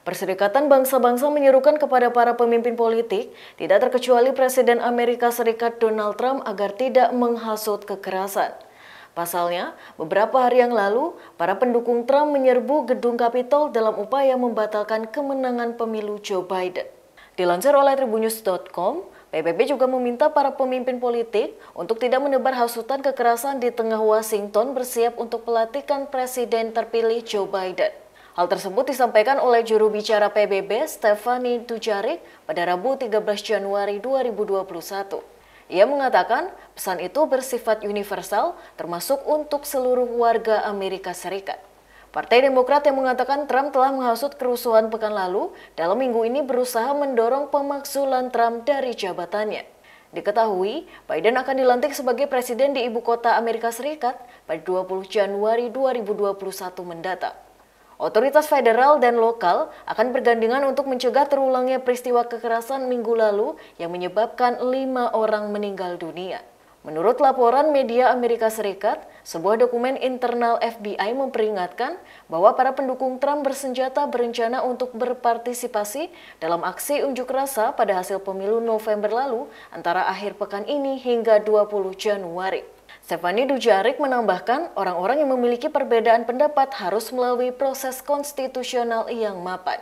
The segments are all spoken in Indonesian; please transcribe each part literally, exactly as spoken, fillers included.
Perserikatan Bangsa-Bangsa menyerukan kepada para pemimpin politik, tidak terkecuali Presiden Amerika Serikat Donald Trump agar tidak menghasut kekerasan. Pasalnya, beberapa hari yang lalu, para pendukung Trump menyerbu gedung Capitol dalam upaya membatalkan kemenangan pemilu Joe Biden. Dilansir oleh tribunnews dot com, P B B juga meminta para pemimpin politik untuk tidak menebar hasutan kekerasan di tengah Washington bersiap untuk pelantikan Presiden terpilih Joe Biden. Hal tersebut disampaikan oleh juru bicara P B B, Stephanie Dujarric, pada Rabu tiga belas Januari dua ribu dua puluh satu. Ia mengatakan pesan itu bersifat universal, termasuk untuk seluruh warga Amerika Serikat. Partai Demokrat yang mengatakan Trump telah menghasut kerusuhan pekan lalu, dalam minggu ini berusaha mendorong pemakzulan Trump dari jabatannya. Diketahui, Biden akan dilantik sebagai presiden di ibu kota Amerika Serikat pada dua puluh Januari dua ribu dua puluh satu mendatang. Otoritas federal dan lokal akan bergandengan untuk mencegah terulangnya peristiwa kekerasan minggu lalu yang menyebabkan lima orang meninggal dunia. Menurut laporan media Amerika Serikat, sebuah dokumen internal F B I memperingatkan bahwa para pendukung Trump bersenjata berencana untuk berpartisipasi dalam aksi unjuk rasa pada hasil pemilu November lalu antara akhir pekan ini hingga dua puluh Januari. Stephanie Dujarric menambahkan orang-orang yang memiliki perbedaan pendapat harus melalui proses konstitusional yang mapan.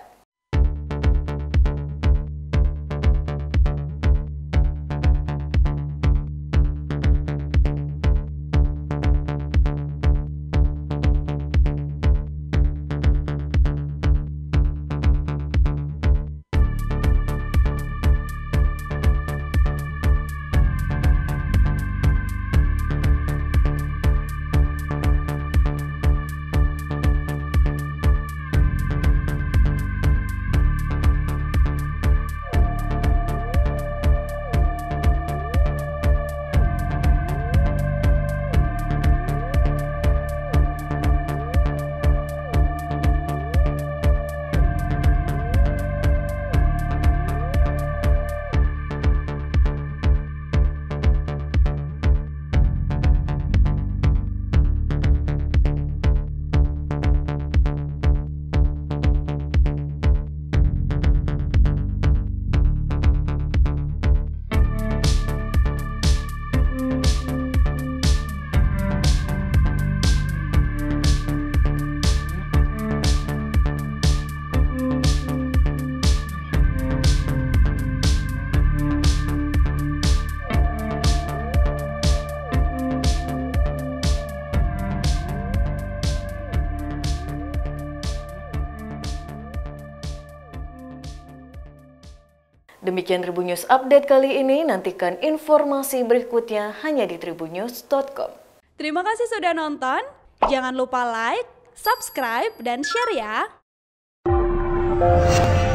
Demikian Tribunnews Update kali ini, nantikan informasi berikutnya hanya di tribunnews dot com. Terima kasih sudah nonton, jangan lupa like, subscribe, dan share ya!